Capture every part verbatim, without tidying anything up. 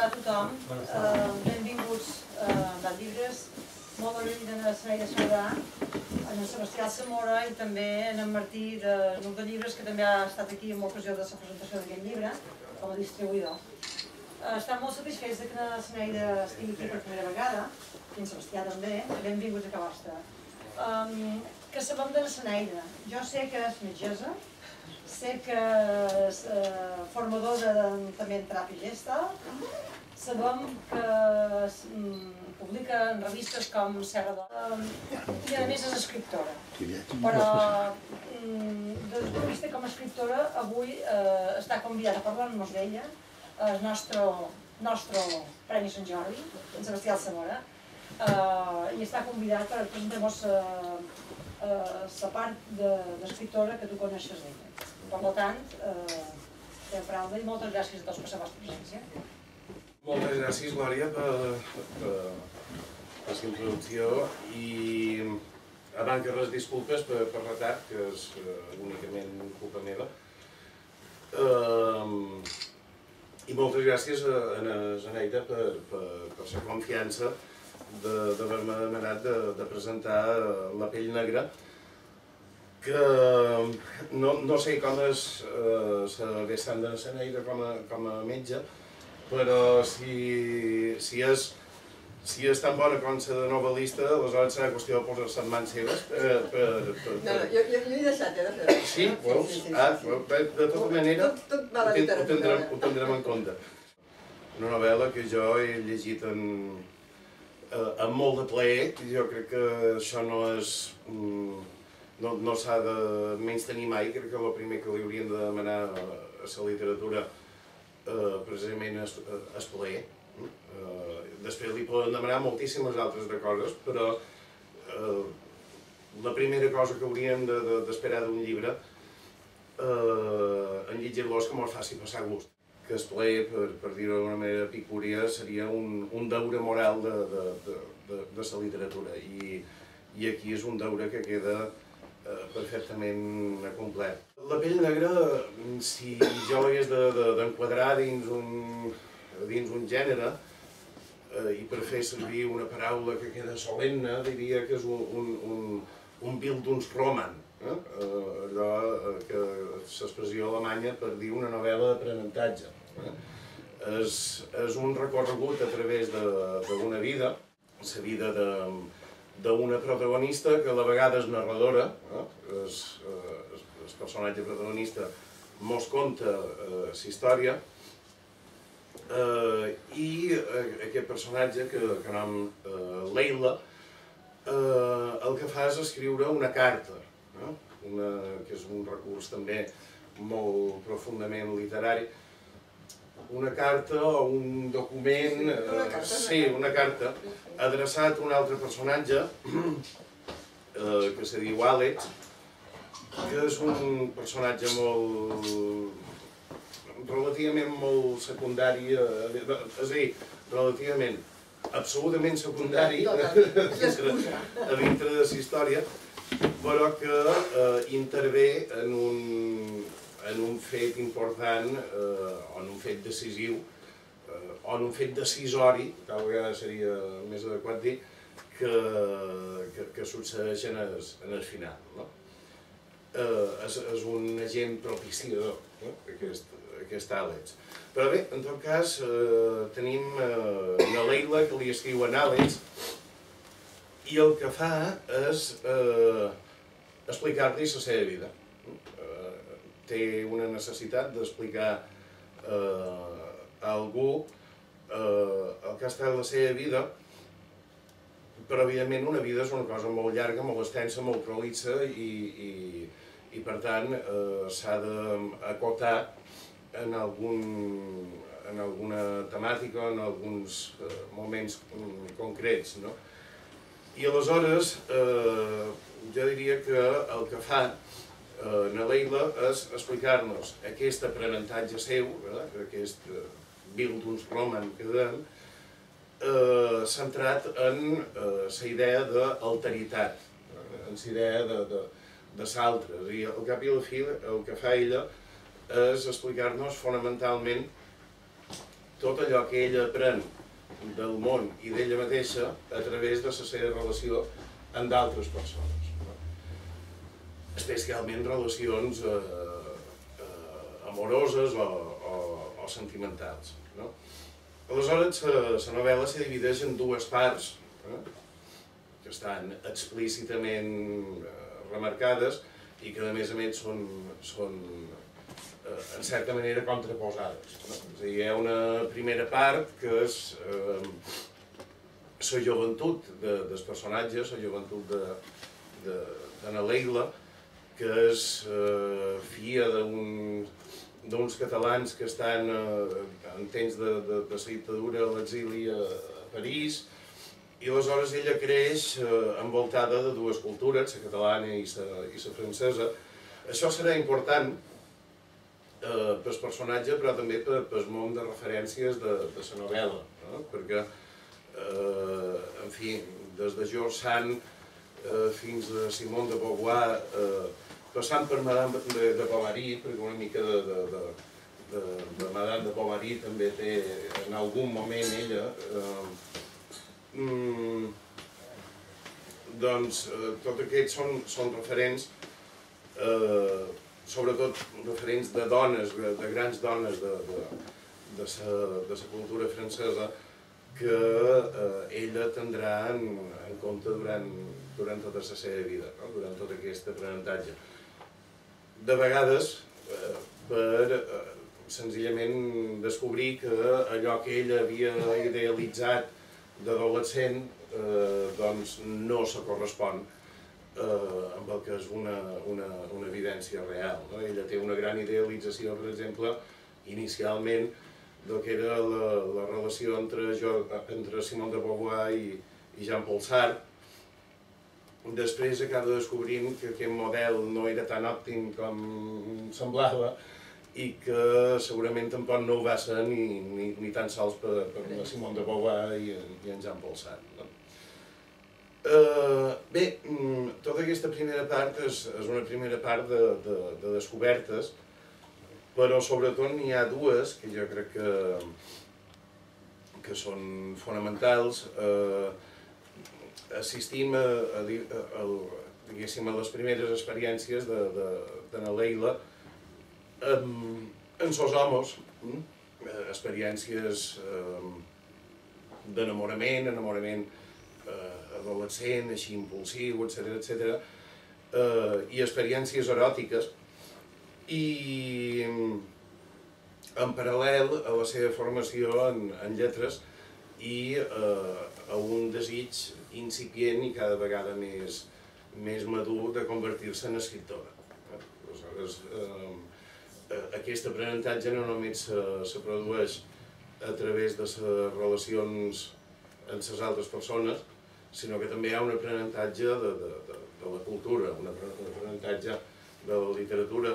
a tothom, benvinguts a Llibres, molt agraïda a Senaida Saurà, a en Sebastià Zamora i també a en Martí de Nuc de Llibres, que també ha estat aquí en ocasió de la presentació d'aquest llibre, com a distribuïdor. Estem molt satisfets que la Senaida estigui aquí per primera vegada, i en Sebastià també, benvinguts a Ca Vostra. Que sabem de la Senaida? Jo sé que és metgessa, sé que és formadora també en teràpia gestal, sabem que publica en revistes com Serra d'Or i a més és escriptora. Però des del punt de vista com a escriptora avui està convidada a parlar-nos d'ella, el nostre Premi Sant Jordi, en Sebastià Zamora, i està convidat per presentar-nos la part d'escriptora que tu coneixes d'ella. Per tant, té paraula i moltes gràcies a tots per la vostra presència. Moltes gràcies, Glòria, per la introducció i abans que res disculpes per retard, que és únicament culpa meva. I moltes gràcies a la Senaida per la confiança d'haver-me demanat de presentar La pell negra, que no sé com és la vessant de la Senaida com a metge, però si és tan bona com la de novel·lista, aleshores serà qüestió de posar-se en mans seves. No, no, jo he deixat de fer-ho. Sí? Veus? De tota manera, ho tindrem en compte. Una novel·la que jo he llegit amb molt de plaer, i jo crec que això no és... no s'ha de menystenir mai. Crec que el primer que li hauríem de demanar a la literatura precisament és plaer. Després li poden demanar moltíssimes altres coses, però la primera cosa que hauríem d'esperar d'un llibre en llegir-lo és que mos faci passar gust. Que és plaer, per dir-ho d'una manera epicúria, seria un deure moral de la literatura, i aquí és un deure que queda perfectament complet. La pell negra, si jo l'hagués d'enquadrar dins un gènere, i per fer servir una paraula que queda solemne, diria que és un Bildungsroman, allò que és l'expressió alemanya per dir una novel·la d'aprenentatge. És un recorregut a través d'una vida, la vida d'una protagonista que a la vegada és narradora, el personatge protagonista mos conta la història, i aquest personatge, que el nom Leila, el que fa és escriure una carta, que és un recurs també molt profundament literari, una carta o un document, sí, una carta, adreçat a un altre personatge que se diu Àlex, que és un personatge molt... relativament molt secundari, és a dir, relativament, absolutament secundari a dintre de la història, però que intervé en un fet important, o en un fet decisiu, o en un fet decisori, cada vegada seria més adequat dir, que succeeix en el final. És un agent propiciador, aquest Àlex. Però bé, en tot cas, tenim la Leila, que li escriu en Àlex, i el que fa és explicar-li la seva vida. Té una necessitat d'explicar a algú el que ha estat la seva vida, però evidentment una vida és una cosa molt llarga, molt extensa, molt prolixa, i per tant s'ha d'acotar en alguna temàtica, en alguns moments concrets. I aleshores jo diria que el que fa na Leila és explicar-nos aquest aprenentatge seu, aquest Bildungsroman que dèiem, centrat en la idea d'alteritat, en la idea de l'altre. I al cap i a la fi el que fa ella és explicar-nos fonamentalment tot allò que ella aprèn del món i d'ella mateixa a través de la seva relació amb d'altres persones. Especialment relacions eh, eh, amoroses o, o, o sentimentals. No? Aleshores, la novel·la se divideix en dues parts, eh, que estan explícitament eh, remarcades i que a més a més són, són eh, en certa manera contraposades. No? És a dir, hi ha una primera part que és eh, la joventut de, dels personatges, la joventut de, de, de na Leila, que és eh, filla d'uns catalans que estan eh, en temps de, de, de la dictadura a l'exili a, a París, i aleshores ella creix eh, envoltada de dues cultures, la catalana i la francesa. Això serà important eh, pel personatge, però també per, pel món de referències de, de la novel·la, no? Perquè, eh, en fi, des de George Sand eh, fins a Simone de Beauvoir, eh, passant per Madame de, de Bovary, perquè una mica de, de, de, de, de Madame de Bovary també té en algun moment ella, eh, Mm, doncs eh, tots aquests són, són referents, eh, sobretot referents de dones, de, de grans dones de, de, de, sa, de sa cultura francesa que eh, ella tindrà en, en compte durant, durant tota la seva vida, no? Durant tot aquest aprenentatge. De vegades, eh, per eh, senzillament descobrir que allò que ella havia idealitzat d'adolescent eh, doncs no se correspon eh, amb el que és una, una, una evidència real. No? Ella té una gran idealització, per exemple, inicialment, del que era la, la relació entre, jo, entre Simone de Beauvoir i, i Jean-Paul Sartre. Després acaba descobrint que aquest model no era tan òptim com semblava i que segurament tampoc no ho va ser ni, ni, ni tan sols per, per la Simone de Beauvoir i, i en Jean-Paul Sartre. No? Uh, bé, tota aquesta primera part és, és una primera part de, de, de descobertes, però sobretot n'hi ha dues que jo crec que, que són fonamentals. Uh, assistim a, a, a, a, diguéssim, a les primeres experiències de, de, de na Leila en, en sos homes, eh, experiències eh, d'enamorament, enamorament eh, adolescent, així impulsiu, etcètera, etcètera, eh, i experiències eròtiques, i en paral·lel a la seva formació en, en lletres i eh, a un desig incipient i cada vegada més, més madur de convertir-se en escriptora. Aleshores, eh, aquest aprenentatge no només se, se produeix a través de les relacions amb les altres persones, sinó que també hi ha un aprenentatge de, de, de, de la cultura, un aprenentatge de la literatura.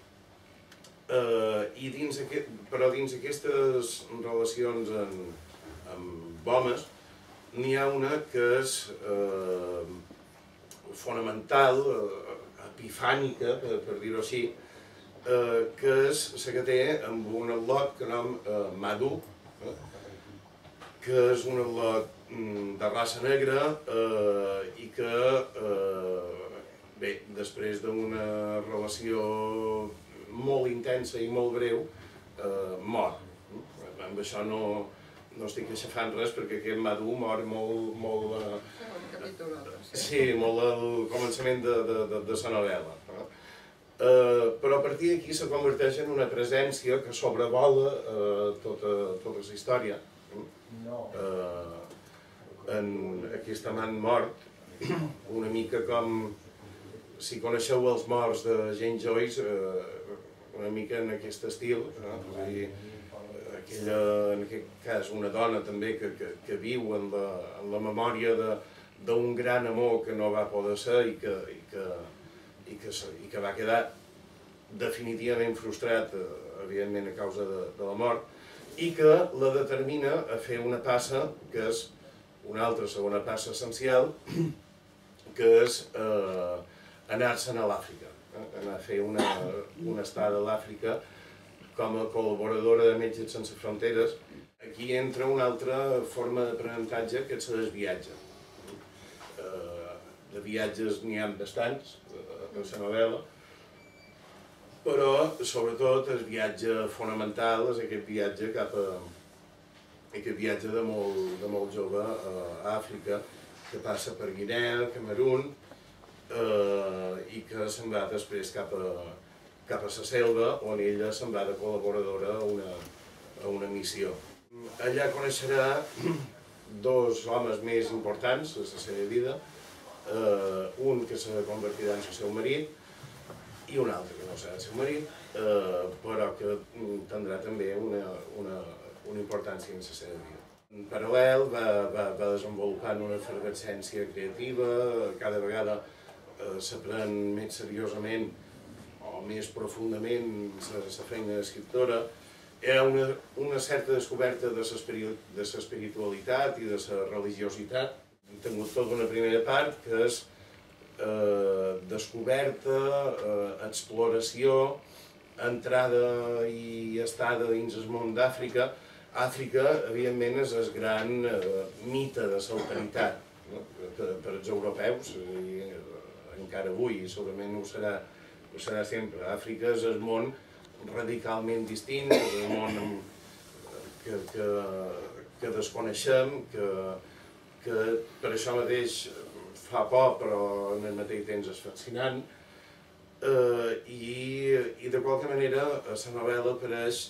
Eh, i dins aquest, però dins aquestes relacions amb, amb homes n'hi ha una que és eh, fonamental, eh, epifànica, per, per dir-ho així, eh, que és la que té amb un al·lot que nom eh, Madou, eh, que és un al·lot de raça negra eh, i que, eh, bé, després d'una relació molt intensa i molt breu, eh, mor. Amb això no, no estic aixafant res perquè aquest Madou mor molt, molt, eh, sí, molt al començament de, de, de, de la novel·la. Eh, però a partir d'aquí se converteix en una presència que sobrevola eh, tota, tota la història. Eh, en aquest amant mort, una mica com si coneixeu els morts de James Joyce, eh, una mica en aquest estil, no? És a dir, aquella, en aquest cas una dona també que, que, que viu en la, en la memòria d'un gran amor que no va poder ser i que, i que, i que, i que va quedar definitivament frustrat, evidentment a causa de, de la mort, i que la determina a fer una passa que és una altra segona passa essencial, que és eh, anar-se'n a l'Àfrica, eh? Anar a fer una, una estada a l'Àfrica com a col·laboradora de Metges Sense Fronteres, aquí entra una altra forma d'aprenentatge que és el viatge. De viatges n'hi ha bastants a la novel·la, però sobretot el viatge fonamental és aquest viatge cap a aquest viatge de molt, de molt jove a Àfrica, que passa per Guinea, Camerun, eh, i que se'n va després cap a, cap a la selva, on ella se'n va de col·laboradora a una, a una missió. Allà coneixerà dos homes més importants de la seva vida, eh, un que se convertirà en el seu marit i un altre que no serà el seu marit, eh, però que tindrà també una, una, una importància en la seva vida. En paral·lel va, va, va desenvolupant una efervescència creativa, cada vegada eh, s'aprèn més seriosament o més profundament la feina d'escriptora. Hi ha una, una certa descoberta de l'espiritualitat i de la religiositat. Hem tingut tota una primera part que és eh, descoberta, eh, exploració, entrada i estada dins el món d'Àfrica. Àfrica, evidentment, és el gran eh, mite de l'alteritat, no? per, per als europeus, i encara avui, i segurament ho serà, ho serà sempre. Àfrica és el món radicalment distint, és el món que, que, que desconeixem, que, que per això mateix fa por, però en el mateix temps és fascinant, eh, i, i de qualque manera a la novel·la apareix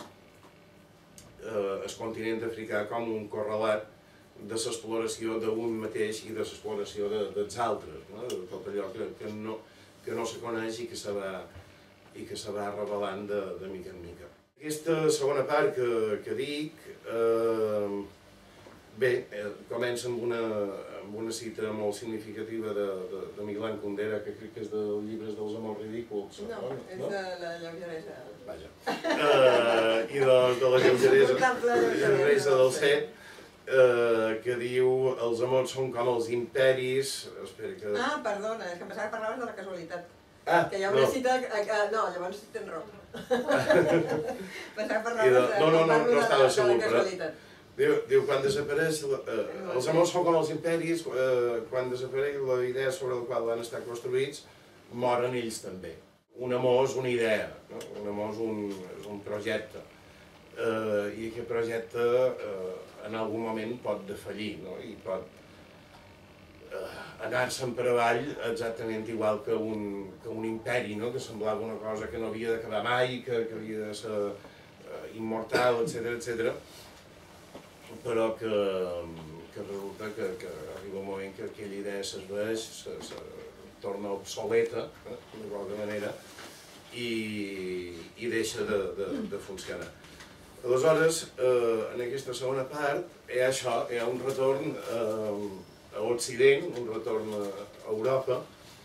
eh, el continent africà com un correlat de l'exploració d'un mateix i de l'exploració de, dels altres, no? De tot allò que, que, no, que no se coneix i que se va, i que se va revelant de, de mica en mica. Aquesta segona part que, que dic, eh, bé, eh, comença amb una, amb una cita molt significativa de, de, de Milan Kundera, que crec que és dels llibres dels amors ridículs. No, no? És no? de la lleugeresa. Vaja. Eh, I de, de la lleugeresa, lleugeresa del set, eh, que diu els amors són com els imperis... Espera, que... Ah, perdona, és que em pensava que parlaves de la casualitat. Ah, que hi ha una no. cita... Que, no, llavors tens raó. Pensava que parlaves de, no, no, no, no estava segur, de la casualitat. Diu, diu, quan desapareix, eh, els amors són com els imperis, eh, quan desapareix la idea sobre la qual van estar construïts, moren ells també. Un amor és una idea, no? Un amor és un, és un projecte, eh, i aquest projecte eh, en algun moment pot defallir, no? I pot eh, anar-se'n per avall exactament igual que un, que un imperi, no? Que semblava una cosa que no havia d'acabar mai, que, que havia de ser eh, immortal, etcètera, etcètera, però que, que resulta que, que arriba un moment que aquella idea s'esvaeix, se, se torna obsoleta, eh, de qualque manera, i, i deixa de, de, de funcionar. Aleshores, eh, en aquesta segona part, hi ha això, hi ha un retorn eh, a Occident, un retorn a Europa,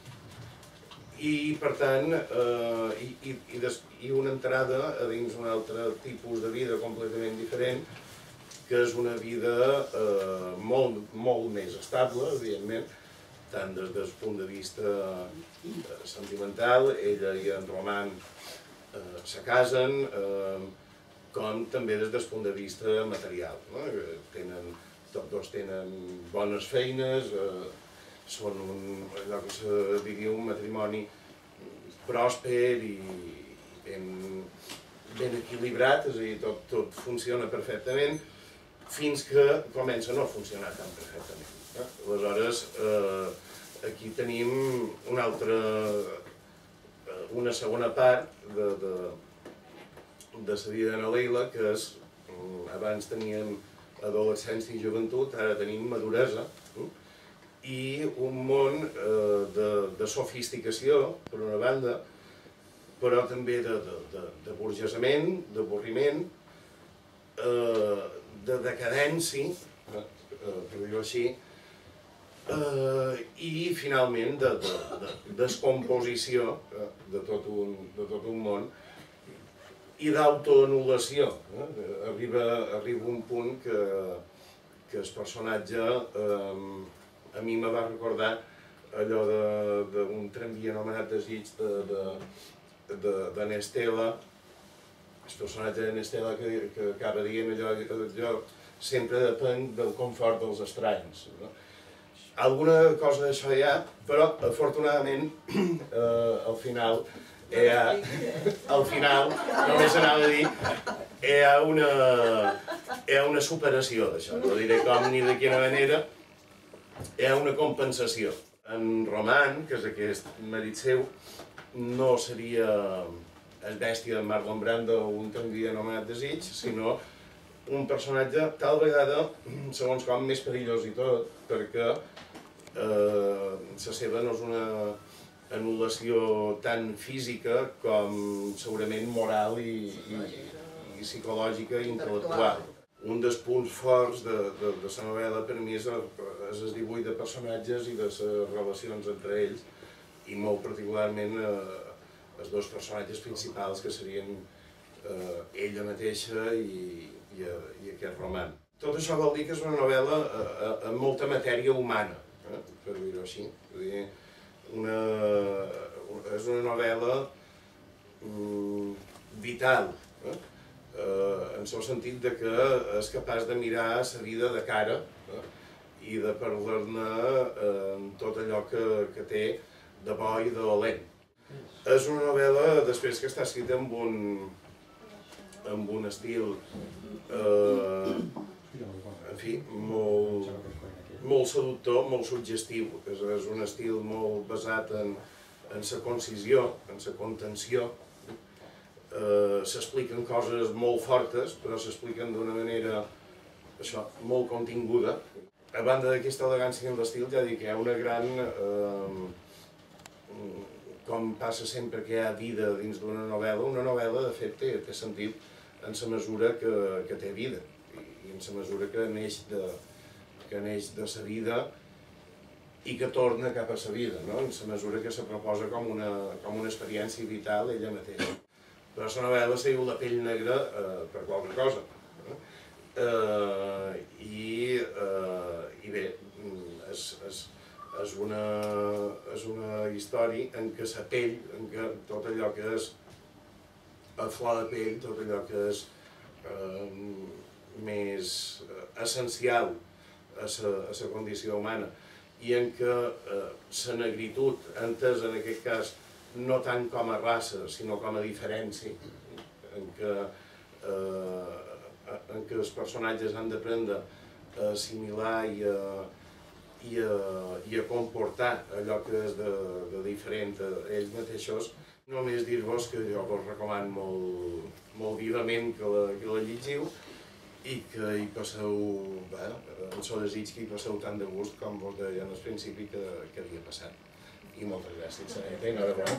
i per tant, eh, i, i, i, des, i una entrada a dins un altre tipus de vida completament diferent, que és una vida eh, molt, molt més estable, evidentment, tant des del punt de vista eh, sentimental, ella i en Roman eh, se casen, eh, com també des del punt de vista material. No? Tenen, tots dos tenen bones feines, eh, són un, allò que se diria un matrimoni pròsper i ben, ben equilibrat, és a dir, tot, tot funciona perfectament, fins que comença a no funcionar tan perfectament. Eh? Aleshores, eh, aquí tenim una altra, una segona part de, de, de la vida de Leila, que és, abans teníem adolescència i joventut, ara tenim maduresa, eh? I un món eh, de, de sofisticació, per una banda, però també de, de, de, de burgesament, d'avorriment, eh, de decadència, eh, per dir-ho així, eh, i finalment de, de, de descomposició eh, de, tot un, de tot un món i d'autoanul·lació. Eh? Arriba, arriba un punt que, que el personatge eh, a mi me va recordar allò d'un tramvia anomenat Desig d'Anestela, el personatge d'Anestela que, que acaba dient allò, allò sempre depèn del confort dels estranys. Alguna cosa d'això hi ha, però afortunadament al final hi ha, al final, només anava a dir, hi ha una, hi ha una superació d'això, no diré com ni de quina manera, hi ha una compensació. En Roman, que és aquest marit seu, no seria el bèstia de Marlon Brando o un tendria anomenat Desig, sinó un personatge tal vegada, segons com, més perillós i tot, perquè eh, la seva no és una anul·lació tan física com segurament moral i, i, i psicològica i intel·lectual. Un dels punts forts de, de, de la novel·la per mi és el, és el dibuix de personatges i de les relacions entre ells, i molt particularment eh, els dos personatges principals, que serien eh, ella mateixa i, i, i aquest roman. Tot això vol dir que és una novel·la eh, amb molta matèria humana, eh, per dir-ho així. Vull dir, una, és una novel·la mm, vital, eh? Eh, en el sentit de que és capaç de mirar la vida de cara eh? i de parlar-ne eh, tot allò que, que té de bo i de dolent. És una novel·la, després, que està escrita amb un, amb un estil eh, en fi, molt, molt seductor, molt suggestiu. És, és un estil molt basat en, en la concisió, en la contenció. Uh, s'expliquen coses molt fortes, però s'expliquen d'una manera això, molt continguda. A banda d'aquesta elegància en l'estil, ja dic que hi ha una gran... Uh, com passa sempre que hi ha vida dins d'una novel·la, una novel·la, de fet, té, té sentit en la mesura que, que té vida, i, i en la mesura que neix de, que neix de sa vida i que torna cap a sa vida, no? En la mesura que se proposa com una, com una experiència vital ella mateixa. Però la novel·la s'ha diu La pell negra eh, per qualque cosa. Eh, i, eh, I bé, és, és, és, una, és una història en què la pell, en què tot allò que és a flor de pell, tot allò que és eh, més essencial a la condició humana, i en què la eh, negritud, entesa en aquest cas, no tant com a raça, sinó com a diferència, en què, eh, en què els personatges han d'aprendre a assimilar i a, i, a, i a comportar allò que és de, de diferent a ells mateixos. Només dir-vos que jo vos recomano molt, molt vivament que la, que la llegiu i que hi passeu, bé, en el desig que hi passeu tant de gust com vos deia al principi que, que havia passat. I moltes gràcies, Sareta, i enhorabona.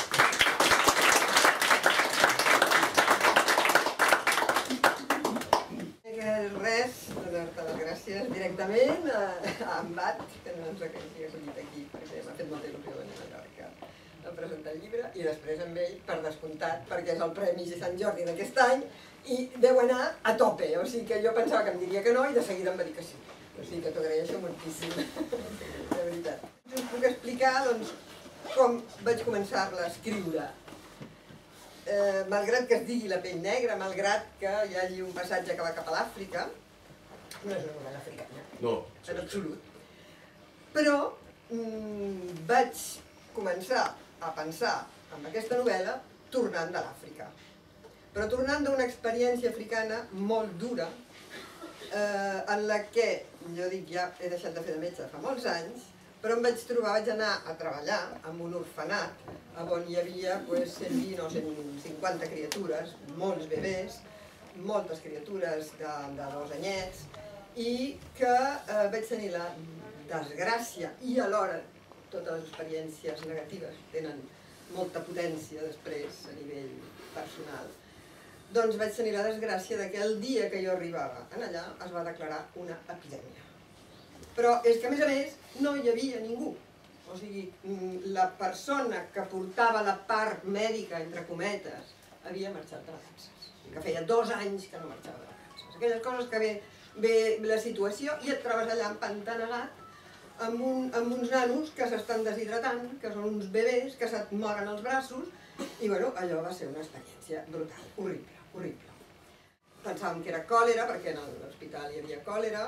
Res, donar-te les gràcies directament a, a en Bat, que no ens ha sentit aquí, perquè m'ha fet molta il·lusió venir a Mallorca a presentar el llibre, i després amb ell, per descomptat, perquè és el Premi Sant Jordi d'aquest any, i deu anar a tope, o sigui que jo pensava que em diria que no, i de seguida em va dir que sí. O sigui que t'ho agraeixo moltíssim, de veritat. Us puc explicar, doncs, com vaig començar-la a escriure. Eh, malgrat que es digui La pell negra, malgrat que hi hagi un passatge que va cap a l'Àfrica, no és una novel·la africana, no, en absolut. Però mm, vaig començar a pensar en aquesta novel·la tornant de l'Àfrica. Però tornant d'una experiència africana molt dura, eh, en la que, jo dic, ja he deixat de fer de metge fa molts anys, però em vaig trobar, vaig anar a treballar en un orfenat on hi havia pues, cent vint o cent cinquanta criatures, molts bebès, moltes criatures de, de dos anyets, i que eh, vaig tenir la desgràcia i alhora totes les experiències negatives tenen molta potència després a nivell personal. Doncs vaig tenir la desgràcia que el dia que jo arribava en allà es va declarar una epidèmia. Però és que, a més a més, no hi havia ningú. O sigui, la persona que portava la part mèdica, entre cometes, havia marxat de vacances. Que feia dos anys que no marxava de vacances. Aquelles coses que ve, ve la situació i et trobes allà empantanegat amb, un, amb uns nanos que s'estan deshidratant, que són uns bebès, que se't moren els braços, i bueno, allò va ser una experiència brutal, horrible, horrible. pensàvem que era còlera, perquè en l'hospital hi havia còlera,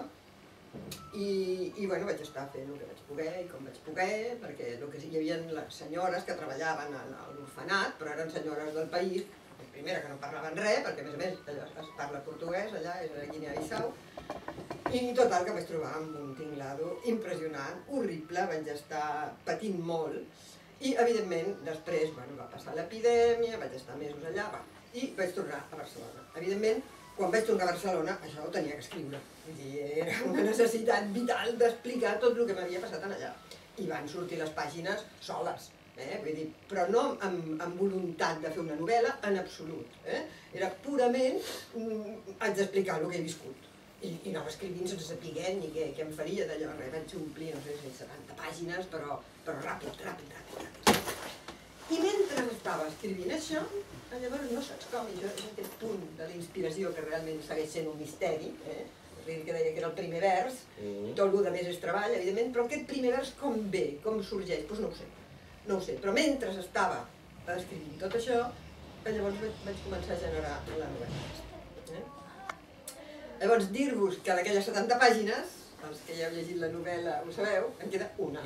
i, i bueno, vaig estar fent el que vaig poder i com vaig poder, perquè el que sí, hi havia les senyores que treballaven a l'orfenat, però eren senyores del país, primera que no parlaven res, perquè a més a més allò es parla portuguès, allà és a Guinea-Bissau, i total que vaig trobar amb un tinglado impressionant, horrible, vaig estar patint molt, i evidentment després bueno, va passar l'epidèmia, vaig estar mesos allà, va, i vaig tornar a Barcelona. Evidentment, quan vaig tornar a Barcelona, això ho tenia que escriure. Vull dir, era una necessitat vital d'explicar tot el que m'havia passat allà. I van sortir les pàgines soles, eh? Vull dir, però no amb, amb voluntat de fer una novel·la en absolut. Eh? Era purament, mm, haig d'explicar el que he viscut. I, i anava escrivint sense saber ni què, què em faria d'allò. Vaig omplir, no sé si setanta pàgines, però, però ràpid, ràpid, ràpid, ràpid. I mentre estava escrivint això, llavors no saps com, i això és aquest punt de la inspiració que realment segueix sent un misteri, eh? Que deia que era el primer vers, mm. tot el que més és treball, evidentment, però aquest primer vers com ve, com sorgeix, doncs no ho sé, no ho sé. Però mentre estava escrivint tot això, llavors vaig començar a generar la novel·la. Eh? Llavors, dir-vos que d'aquelles setanta pàgines, els que ja heu llegit la novel·la ho sabeu, en queda una.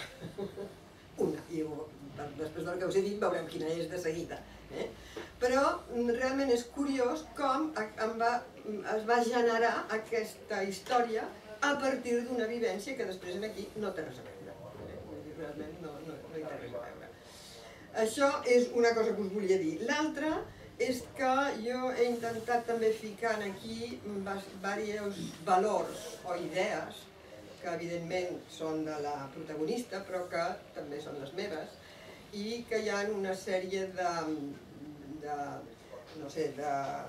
Una, i ho, després del que us he dit veurem quina és de seguida. Eh? Però realment és curiós com em va, es va generar aquesta història a partir d'una vivència que després aquí no té res a veure. Eh? Realment no, no, no hi té res a veure. Això és una cosa que us volia dir. L'altra és que jo he intentat també ficar aquí diversos valors o idees que evidentment són de la protagonista, però que també són les meves, i que hi ha una sèrie de, de no sé, de,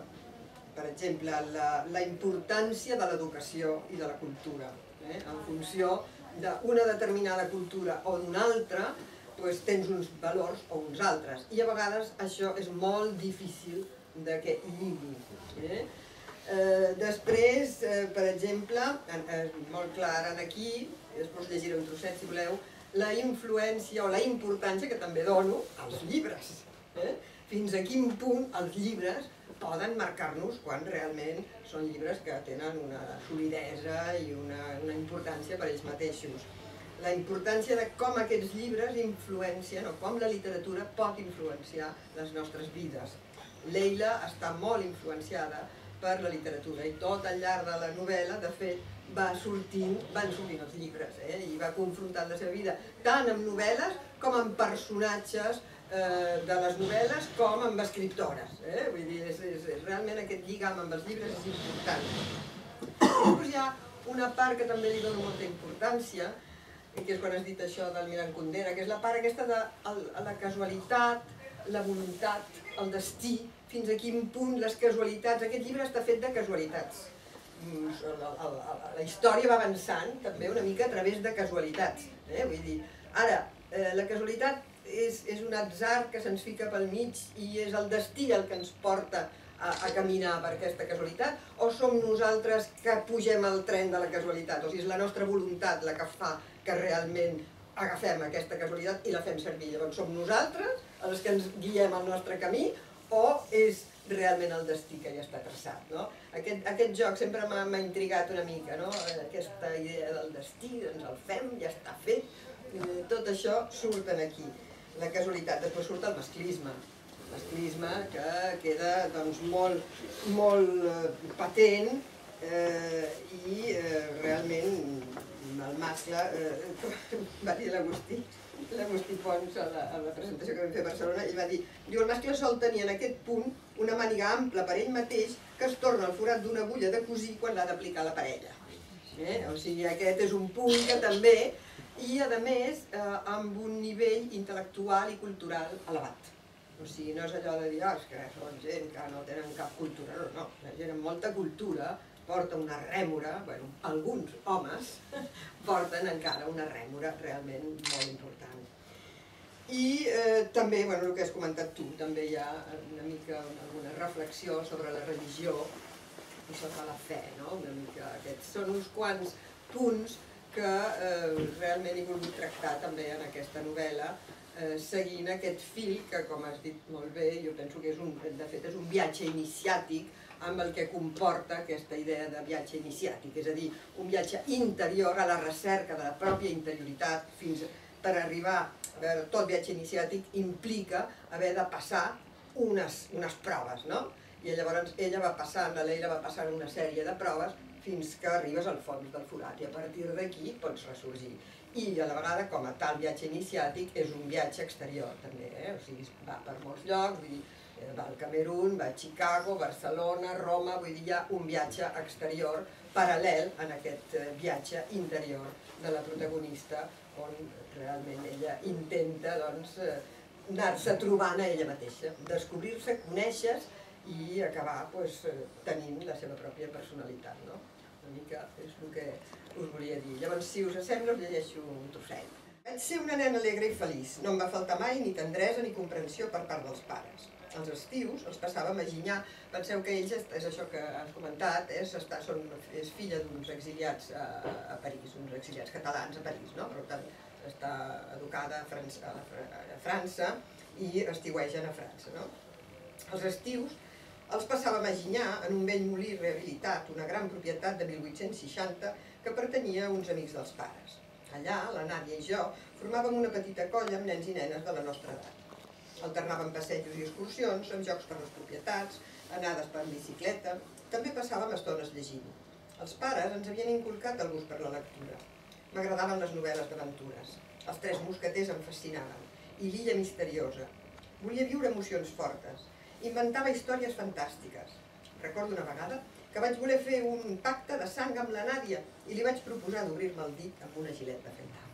per exemple, la, la importància de l'educació i de la cultura. Eh? En funció d'una determinada cultura o d'una altra, doncs tens uns valors o uns altres. I a vegades això és molt difícil de que lligui. Eh? Eh, després, eh, per exemple, eh, molt clar aquí, després llegiré un trosset si voleu, la influència o la importància que també dono als llibres. Eh? Fins a quin punt els llibres poden marcar-nos quan realment són llibres que tenen una solidesa i una, una importància per ells mateixos. La importància de com aquests llibres influencien o com la literatura pot influenciar les nostres vides. Leila està molt influenciada per la literatura i tot al llarg de la novel·la, de fet, va sortint, van sortint els llibres, eh? I va confrontant la seva vida tant amb novel·les com amb personatges eh, de les novel·les com amb escriptores. Eh? Vull dir, és, és, és, realment aquest lligam amb els llibres és important. Després hi ha una part que també li dono molta importància, que és quan has dit això del Miran Kundera, que és la part aquesta de el, la casualitat, la voluntat, el destí, fins a quin punt les casualitats... Aquest llibre està fet de casualitats. La, la, la, la història va avançant també una mica a través de casualitats. Eh? Vull dir, ara, eh, la casualitat és, és un atzar que se'ns fica pel mig i és el destí el que ens porta a, a caminar per aquesta casualitat, o som nosaltres que pugem al tren de la casualitat? O sigui, és la nostra voluntat la que fa que realment agafem aquesta casualitat i la fem servir. Llavors, som nosaltres els que ens guiem al nostre camí o és realment el destí que ja està traçat, no? Aquest, aquest joc sempre m'ha intrigat una mica, no? Aquesta idea del destí, doncs el fem, ja està fet, tot això surt aquí, la casualitat. Després surt el masclisme, el masclisme que queda doncs, molt, molt patent eh, i eh, realment el mascle, eh, va dir l'Agustí, l'Agustí Pons a la, a la presentació que vam fer a Barcelona, i va dir, diu, el mascle sol tenir en aquest punt una màniga ampla per ell mateix que es torna al forat d'una agulla de cosir quan l'ha d'aplicar a la parella. Eh? O sigui, aquest és un punt que també, i a més, eh, amb un nivell intel·lectual i cultural elevat. O sigui, no és allò de dir, ah, és que són gent que no tenen cap cultura, no, no, la gent amb molta cultura porta una rèmora, bueno, alguns homes porten encara una rèmora realment molt important. I eh, també, bueno, el que has comentat tu, també hi ha una mica alguna reflexió sobre la religió i sobre la fe, no? Una mica aquests són uns quants punts que eh, realment he volgut tractar també en aquesta novel·la, eh, seguint aquest fil que, com has dit molt bé, jo penso que és un, de fet és un viatge iniciàtic amb el que comporta aquesta idea de viatge iniciàtic, és a dir, un viatge interior a la recerca de la pròpia interioritat fins per arribar, a veure, tot viatge iniciàtic implica haver de passar unes, unes proves, no? I llavors ella va passar, la Leila va passar una sèrie de proves fins que arribes al fons del forat i a partir d'aquí pots ressorgir. I a la vegada, com a tal viatge iniciàtic, és un viatge exterior també, eh? O sigui, va per molts llocs, vull dir, va al Camerun, va a Chicago, Barcelona, Roma, vull dir, hi ha un viatge exterior paral·lel en aquest viatge interior de la protagonista, on realment ella intenta, doncs, anar-se trobant a ella mateixa, descobrir-se, conèixer-se i acabar pues, tenint la seva pròpia personalitat, no? Una mica és el que us volia dir. Llavors, si us sembla, us llegeixo un trosset. Vaig ser una nena alegre i feliç. No em va faltar mai ni tendresa ni comprensió per part dels pares. Els estius els passàvem a Ginyà. Penseu que ells, és això que has comentat, és, està, són, és filla d'uns exiliats a, a París, uns exiliats catalans a París, no? Per tant, està educada a França, a França i estiuegen a França, no? Els estius els passàvem a Ginyà, en un vell molí rehabilitat, una gran propietat de mil vuit-cents seixanta que pertanyia a uns amics dels pares. Allà, la Nàdia i jo formàvem una petita colla amb nens i nenes de la nostra edat. Alternàvem passejos i excursions, amb jocs per les propietats, anades per bicicleta, també passàvem estones llegint. Els pares ens havien inculcat el gust per la lectura. M'agradaven les novel·les d'aventures. Els Tres mosqueters em fascinaven. I l'illa misteriosa. Volia viure emocions fortes. Inventava històries fantàstiques. Recordo una vegada que vaig voler fer un pacte de sang amb la Nàdia i li vaig proposar d'obrir-me el dit amb una gilet d'afaitar.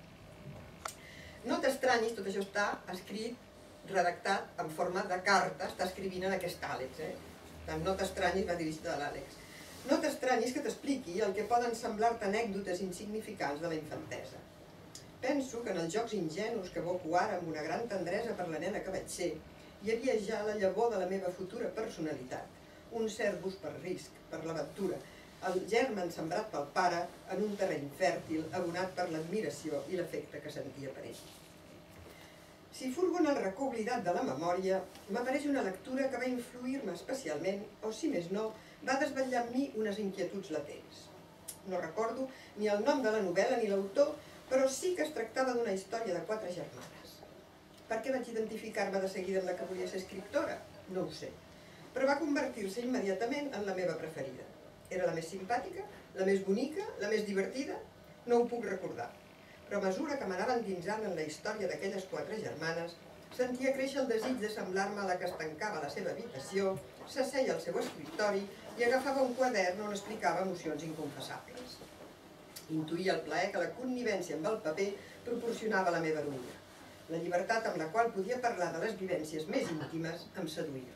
No t'estranyis, tot això està escrit, redactat en forma de carta, està escrivint en aquest Àlex, eh? Tant no t'estranyis, va dirigit a l'Àlex. No t'estranyis que t'expliqui el que poden semblar-te anècdotes insignificants de la infantesa. Penso que en els jocs ingenus que evoco ara amb una gran tendresa per la nena que vaig ser, hi havia ja la llavor de la meva futura personalitat, un cert gust per risc, per l'aventura, el germen sembrat pel pare en un terreny fèrtil, abonat per l'admiració i l'afecte que sentia per ell. Si furgo en el racó oblidat de la memòria, m'apareix una lectura que va influir-me especialment, o si més no, va desvetllar en mi unes inquietuds latents. No recordo ni el nom de la novel·la ni l'autor, però sí que es tractava d'una història de quatre germanes. Per què vaig identificar-me de seguida amb la que volia ser escriptora? No ho sé. Però va convertir-se immediatament en la meva preferida. Era la més simpàtica, la més bonica, la més divertida? No ho puc recordar. Però a mesura que m'anava endinsant en la història d'aquelles quatre germanes, sentia créixer el desig de semblar-me a la que es tancava a la seva habitació, s'asseia al seu escriptori i agafava un quadern on explicava emocions inconfessables. Intuïa el plaer que la connivència amb el paper proporcionava a la meva heroïna. La llibertat amb la qual podia parlar de les vivències més íntimes em seduïa.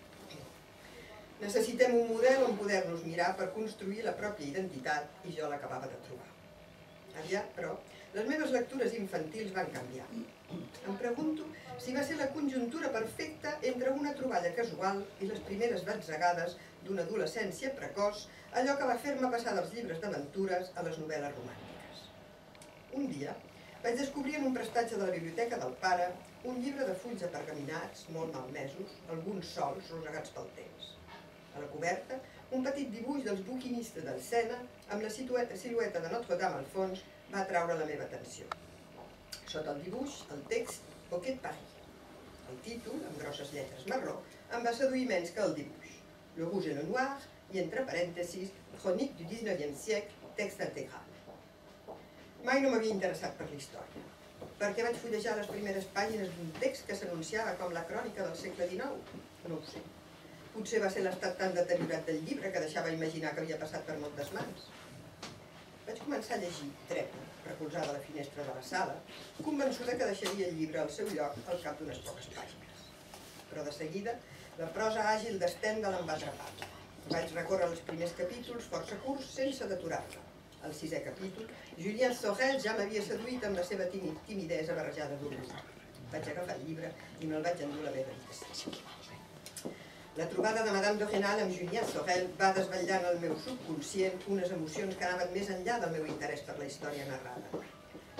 Necessitem un model on poder-nos mirar per construir la pròpia identitat i jo l'acabava de trobar. Aviat, però, les meves lectures infantils van canviar. Em pregunto si va ser la conjuntura perfecta entre una troballa casual i les primeres batzegades d'una adolescència precoç, allò que va fer-me passar dels llibres d'aventures a les novel·les romàntiques. Un dia, vaig descobrir en un prestatge de la biblioteca del pare un llibre de fulls apergaminats, molt malmesos, alguns sols rosegats pel temps. A la coberta, un petit dibuix dels buquinistes del Sena, amb la silueta de Notre-Dame al fons, va atraure la meva atenció. Sota el dibuix, el text Bouquet de Paris. El títol, amb grosses lletres marró, em va seduir menys que el dibuix. Le rouge et le noir, i entre parèntesis, Chronique du dix-neuvième siècle, text intégral. Mai no m'havia interessat per la història. Per què vaig fullejar les primeres pàgines d'un text que s'anunciava com la crònica del segle dinou? No ho sé. Potser va ser l'estat tan deteriorat del llibre que deixava imaginar que havia passat per moltes mans. Vaig començar a llegir, dreta, recolzada a la finestra de la sala, convençuda que deixaria el llibre al seu lloc al cap d'unes poques pàgines. Però de seguida, la prosa àgil de Stendhal em va atrapar. Vaig recórrer els primers capítols força curts sense d'aturar-me. Al sisè capítol, Julien Sorel ja m'havia seduït amb la seva timidesa barrejada d'orgull. Vaig agafar el llibre i me'l vaig endur a la meva habitació. La trobada de Madame de Rênal amb Julien Sorel va desvetllar en el meu subconscient unes emocions que anaven més enllà del meu interès per la història narrada.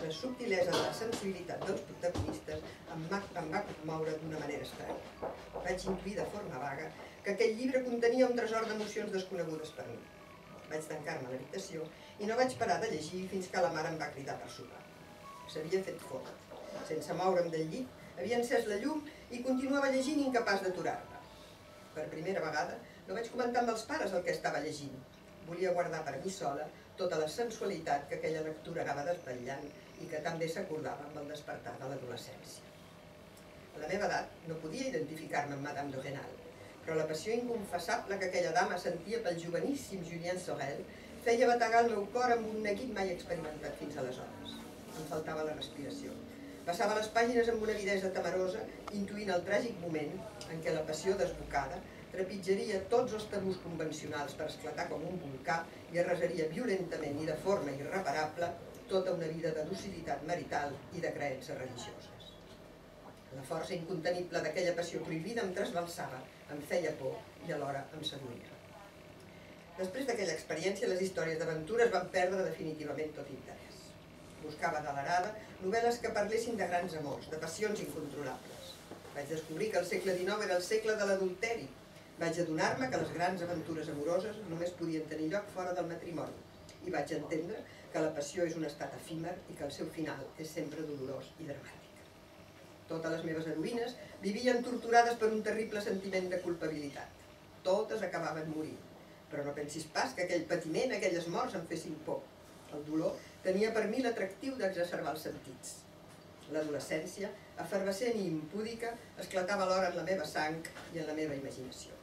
La subtilesa de la sensibilitat dels protagonistes em va, em va moure d'una manera estranya. Vaig intuir de forma vaga que aquell llibre contenia un tresor d'emocions desconegudes per mi. Vaig tancar-me a l'habitació i no vaig parar de llegir fins que la mare em va cridar per sopar. S'havia fet fort. Sense moure'm del llit, havia encès la llum i continuava llegint incapaç d'aturar-me. Per primera vegada no vaig comentar amb els pares el que estava llegint. Volia guardar per mi sola tota la sensualitat que aquella lectura anava desvetllant i que també s'acordava amb el despertar de l'adolescència. A la meva edat no podia identificar-me amb Madame de Rênal, però la passió inconfessable que aquella dama sentia pel joveníssim Julien Sorel feia bategar el meu cor amb un neguit mai experimentat fins aleshores. Em faltava la respiració. Passava les pàgines amb una avidesa temerosa, intuint el tràgic moment en què la passió desbocada trepitjaria tots els tabús convencionals per esclatar com un volcà i arrasaria violentament i de forma irreparable tota una vida de docilitat marital i de creences religioses. La força incontenible d'aquella passió prohibida em trasbalsava, em feia por i alhora em seduïa. Després d'aquella experiència, les històries d'aventures van perdre definitivament tot interès. Buscava de l'arada novel·les que parlessin de grans amors, de passions incontrolables. Vaig descobrir que el segle dinou era el segle de l'adulteri. Vaig adonar-me que les grans aventures amoroses només podien tenir lloc fora del matrimoni. I vaig entendre que la passió és un estat efímer i que el seu final és sempre dolorós i dramàtic. Totes les meves heroïnes vivien torturades per un terrible sentiment de culpabilitat. Totes acabaven morint. Però no pensis pas que aquell patiment, aquelles morts em fessin por. El dolor tenia per mi l'atractiu d'exacerbar els sentits. L'adolescència, efervescent i impúdica, esclatava alhora en la meva sang i en la meva imaginació.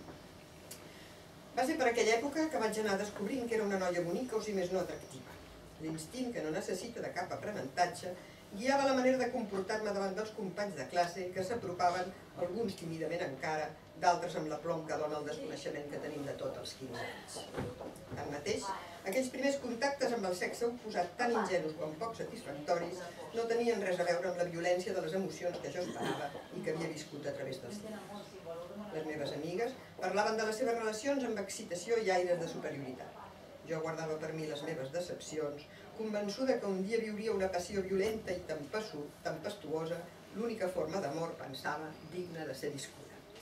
Va ser per aquella època que vaig anar descobrint que era una noia bonica o si més no atractiva. L'instint, que no necessita de cap aprenentatge, guiava la manera de comportar-me davant dels companys de classe que s'apropaven, alguns tímidament encara, d'altres amb la plom que dona el desconeixement que tenim de tot als quinze anys. Tanmateix, aquells primers contactes amb el sexe oposat, tan ingenus com poc satisfactoris, no tenien res a veure amb la violència de les emocions que jo esperava i que havia viscut a través dels temps. Les meves amigues parlaven de les seves relacions amb excitació i aires de superioritat. Jo guardava per mi les meves decepcions, convençuda que un dia viuria una passió violenta i tempestuosa, l'única forma d'amor, pensava, digna de ser viscuda.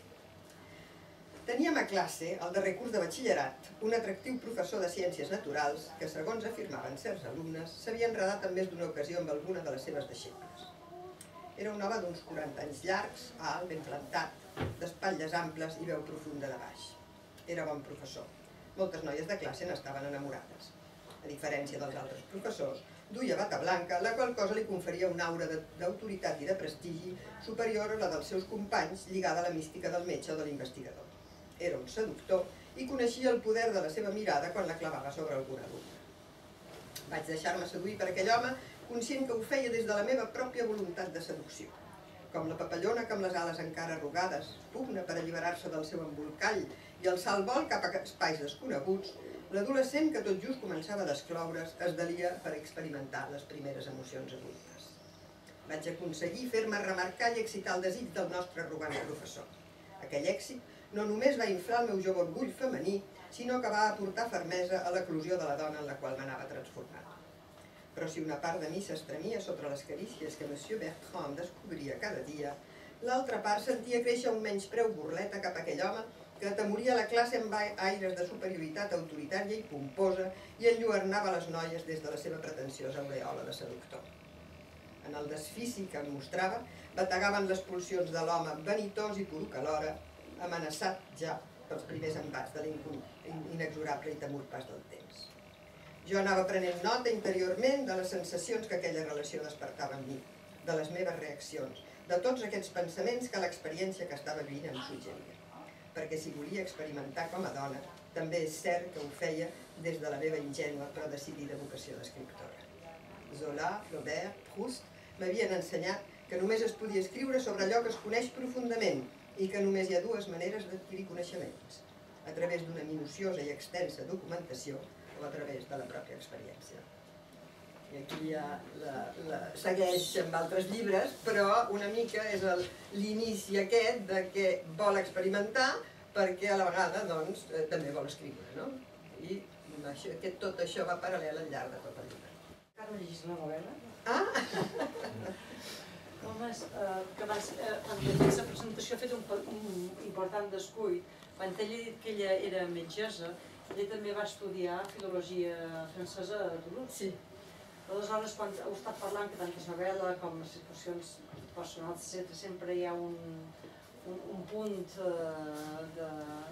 Teníem a classe, al darrer curs de batxillerat, un atractiu professor de ciències naturals que, segons afirmaven certs alumnes, s'havia enredat en més d'una ocasió amb alguna de les seves deixebles. Era un home d'uns quaranta anys llargs, alt, ben plantat, d'espatlles amples i veu profunda de baix. Era bon professor. Moltes noies de classe n'estaven enamorades. A diferència dels altres professors, duia bata blanca, la qual cosa li conferia una aura d'autoritat i de prestigi superior a la dels seus companys, lligada a la mística del metge o de l'investigador. Era un seductor i coneixia el poder de la seva mirada quan la clavava sobre algun alumne. Vaig deixar-me seduir per aquell home, conscient que ho feia des de la meva pròpia voluntat de seducció. Com la papallona que amb les ales encara arrugades pugna per alliberar-se del seu embolcall i alçar el vol cap a espais desconeguts, l'adolescent que tot just començava a descloure's es delia per experimentar les primeres emocions adultes. Vaig aconseguir fer-me remarcar i excitar el desig del nostre arrogant professor. Aquell èxit no només va inflar el meu jove orgull femení, sinó que va aportar fermesa a l'eclosió de la dona en la qual m'anava transformant. Però si una part de mi s'estremia sota les carícies que monsieur Bertrand descobria cada dia, l'altra part sentia créixer un menyspreu burleta cap a aquell home que atemoria la classe amb aires de superioritat autoritària i pomposa i enlluernava les noies des de la seva pretensiosa aureola de seductor. En el desfici que em mostrava, bategaven les pulsions de l'home vanitós i poruc alhora, amenaçat ja pels primers embats de l'inexorable i temut pas del temps. Jo anava prenent nota interiorment de les sensacions que aquella relació despertava en mi, de les meves reaccions, de tots aquests pensaments que l'experiència que estava vivint em suggeria. Perquè si volia experimentar com a dona, també és cert que ho feia des de la meva ingènua però decidida vocació d'escriptora. Zola, Flaubert, Proust m'havien ensenyat que només es podia escriure sobre allò que es coneix profundament i que només hi ha dues maneres d'adquirir coneixements, a través d'una minuciosa i extensa documentació o a través de la pròpia experiència. I aquí ja la, la segueix amb altres llibres, però una mica és l'inici aquest de que vol experimentar perquè a la vegada doncs, eh, també vol escriure, no? I això, que tot això va paral·lel al llarg de tot el llibre. Encara no llegis la novel·la? Ah! Home, que abans, quan he fet la presentació, he fet un important descuit. Quan ella ha dit que ella era metgessa, ella també va estudiar filologia francesa a Toulouse. Sí. Aleshores, quan heu estat parlant que tantes novel·les com les situacions personals, etcètera, sempre hi ha un, un, un punt uh, de,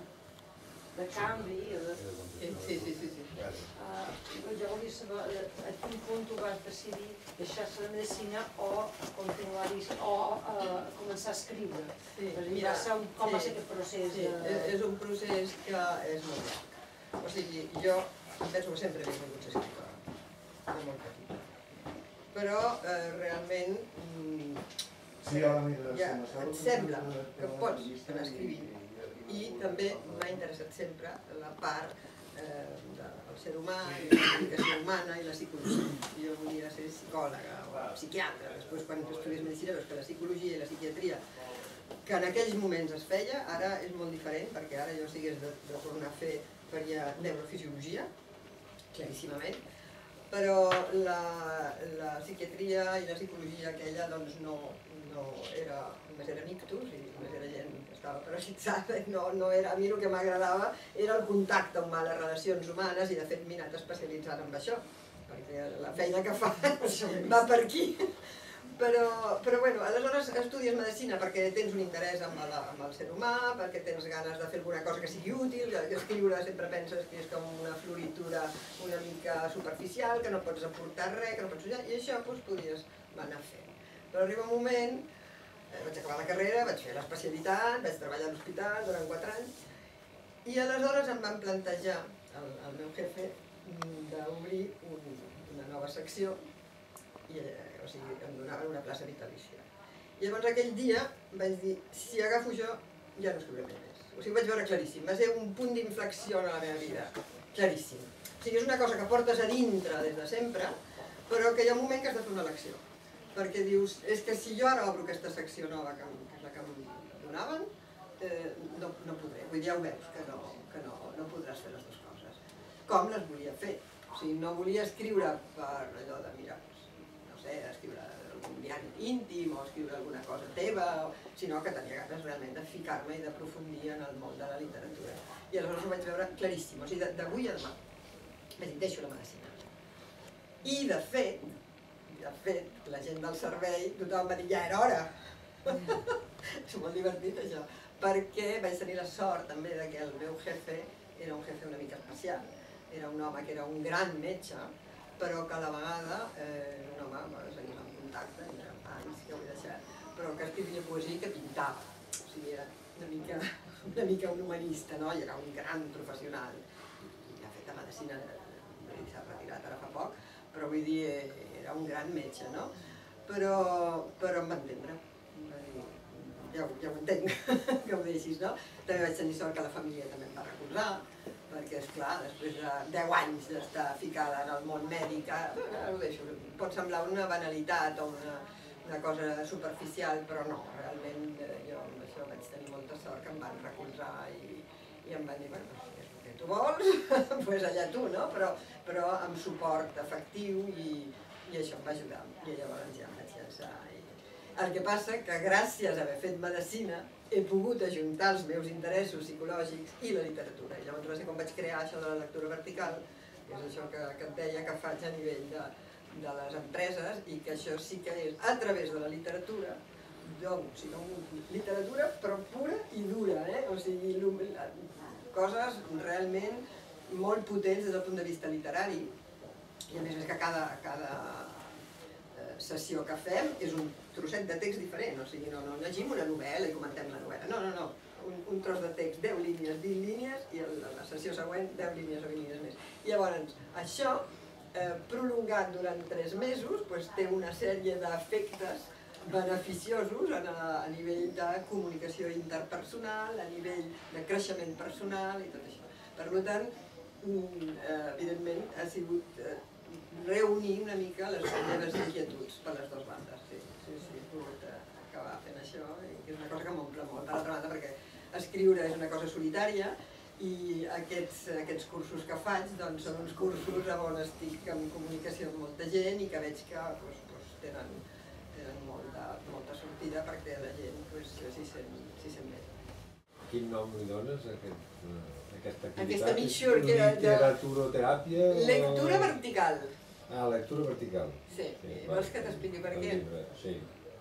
de canvi. De... Sí, sí, sí. sí. Uh, jo volia saber a quin punt tu vas decidir deixar-se la medicina o continuar o uh, començar a escriure. Sí, mira, va ser un, com sí, va ser aquest procés? Sí, de... és un procés que és molt llarg. O sigui, jo em penso que sempre he volgut ser escriptora, de molt petita. Però eh, realment mm, ja et sembla que pots anar escrivint. I també m'ha interessat sempre la part eh, del ser humà, i la comunicació humana i la psicologia. Jo volia ser psicòloga o psiquiatra. Després, quan estudies medicina, veus que la psicologia i la psiquiatria, que en aquells moments es feia, ara és molt diferent, perquè ara jo si hagués de, de tornar a fer, faria neurofisiologia, claríssimament, però la, la psiquiatria i la psicologia aquella doncs no, no era, només era nictus i només era gent que estava parasitzada, no, no era, a mi el que m'agradava era el contacte humà, les relacions humanes, i de fet m'he anat especialitzant en això, perquè la feina que fa va per aquí. Però, però bueno, aleshores estudies medicina perquè tens un interès amb el, amb el ser humà, perquè tens ganes de fer alguna cosa que sigui útil, que escriure sempre penses que és com una floritura una mica superficial, que no pots aportar res, que no pots usar, i això doncs, podies anar fent. Però arriba un moment, eh, vaig acabar la carrera, vaig fer l'especialitat, vaig treballar a l'hospital durant quatre anys, i aleshores em van plantejar, el, el meu jefe, d'obrir un, una nova secció, i, o sigui, em donaven una plaça vitalícia. I llavors aquell dia vaig dir, si agafo jo, ja no escriuré més. O sigui, vaig veure claríssim, va ser un punt d'inflexió en la meva vida, claríssim. O sigui, és una cosa que portes a dintre des de sempre, però que hi ha un moment que has de fer una elecció. Perquè dius, és que si jo ara obro aquesta secció nova, que és la que em donaven, eh, no, no podré. Vull dir, ja ho veus, que, no, que no, no podràs fer les dues coses. Com les volia fer? O sigui, no volia escriure per allò de mirar, escriure algun diari íntim o escriure alguna cosa teva, sinó que tenia ganes realment de ficar-me i d'aprofundir en el món de la literatura. I aleshores ho vaig veure claríssim, o sigui, d'avui a demà. Vaig dir, deixo la medicina. I de fet, de fet, la gent del servei, tothom va dir, ja era hora. És molt divertit això, perquè vaig tenir la sort també que el meu jefe era un jefe una mica especial. Era un home que era un gran metge, però que a la vegada eh, un home va seguir en contacte, era anys que ho he deixat, però que escrivia poesia i que pintava. O sigui, era una mica, una mica un humanista, no? I era un gran professional. I ha fet la medicina, s'ha retirat ara fa poc, però vull dir, era un gran metge, no? Però, però em va entendre. Va dir, ja, ja ho entenc, que ho deixis, no? També vaig tenir sort que la família també em va recolzar, perquè, esclar, després de deu anys d'estar ficada en el món mèdic, ho deixo, pot semblar una banalitat o una, una cosa superficial, però no, realment jo amb això vaig tenir molta sort que em van recolzar i, i em van dir, bueno, si és el que tu vols, doncs allà tu, no? Però, però amb suport efectiu i, i això em va ajudar, i llavors ja em vaig llançar. I... El que passa que gràcies a haver fet medicina he pogut ajuntar els meus interessos psicològics i la literatura. I llavors va ser quan vaig crear això de la lectura vertical, que és això que, que et deia que faig a nivell de, de les empreses, i que això sí que és a través de la literatura, doncs, si no, literatura però pura i dura, eh? O sigui, coses realment molt potents des del punt de vista literari, i a més és que cada, cada sessió que fem és un trosset de text diferent, o sigui, no, no llegim una novel·la i comentem la novel·la, no, no, no, un, un tros de text, deu línies, vint línies, i el, la sessió següent, deu línies o vint línies més. I llavors, això, eh, prolongat durant tres mesos, doncs, té una sèrie d'efectes beneficiosos a, a nivell de comunicació interpersonal, a nivell de creixement personal i tot això. Per tant, eh, evidentment, ha sigut eh, reunir una mica les meves inquietuds per les dues bandes. Sí, sí, sí, he pogut acabar fent això, i és una cosa que m'omple molt. Per altra banda, perquè escriure és una cosa solitària, i aquests, aquests cursos que faig doncs, són uns cursos on estic en comunicació amb molta gent i que veig que doncs, doncs, tenen, tenen molta, molta sortida perquè la gent pues, s'hi sent, s'hi sent bé. Quin nom li dones a aquest, uh, aquesta activitat? Aquesta mitjor que era de... Literaturoteràpia? Lectura o... vertical. Ah, lectura vertical. Sí, sí vols que t'expliqui per què? Llibre, sí.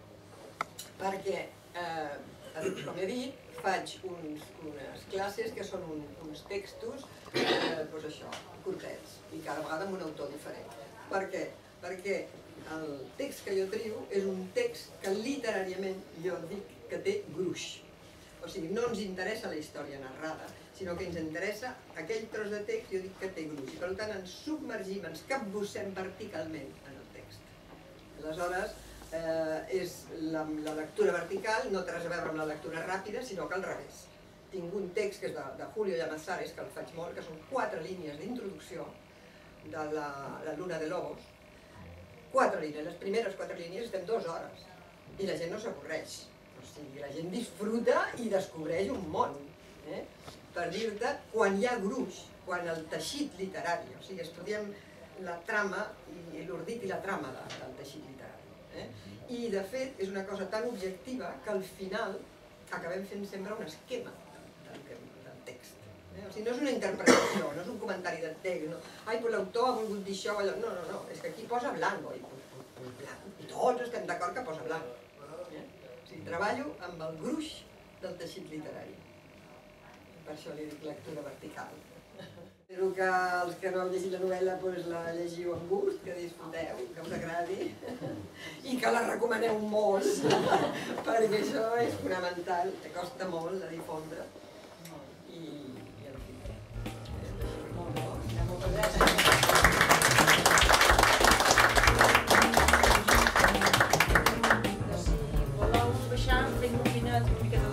Perquè, eh, com he dit, faig uns, unes classes que són un, uns textos, eh, doncs això, curtets, i cada vegada amb un autor diferent. Per què? Perquè el text que jo trio és un text que literàriament jo dic que té gruix. O sigui, no ens interessa la història narrada, sinó que ens interessa aquell tros de text, jo dic que té gruix. I per tant ens submergim, ens capbussem verticalment en el text. Aleshores, eh, és la, la lectura vertical, no té res a veure amb la lectura ràpida, sinó que al revés. Tinc un text que és de, de Julio Llamazares, que el faig molt, que són quatre línies d'introducció de la, la Luna de Lobos. Quatre línies, les primeres quatre línies estem dues hores, i la gent no s'avorreix. O sigui, la gent disfruta i descobreix un món. Eh? Per dir-te, quan hi ha gruix, quan el teixit literari, o sigui, estudiem la trama i l'ordit i la trama de, del teixit literari. Eh? I, de fet, és una cosa tan objectiva que al final acabem fent sempre un esquema del, del text. Eh? O sigui, no és una interpretació, no és un comentari de text, no. Ai, però l'autor ha volgut dir això, allò. No, no, no, és que aquí posa blanc, oi? I tots estem d'acord que posa blanc. Eh? O sigui, treballo amb el gruix del teixit literari. Per això li dic lectura vertical. Espero que els que no heu llegit la novel·la doncs, la llegiu amb gust, que disfruteu, que us agradi i que la recomaneu molt, perquè això és fonamental, que costa molt de difondre. I, i en fi, molt bo. Moltes gràcies. Si voleu baixar, fem un minet una mica de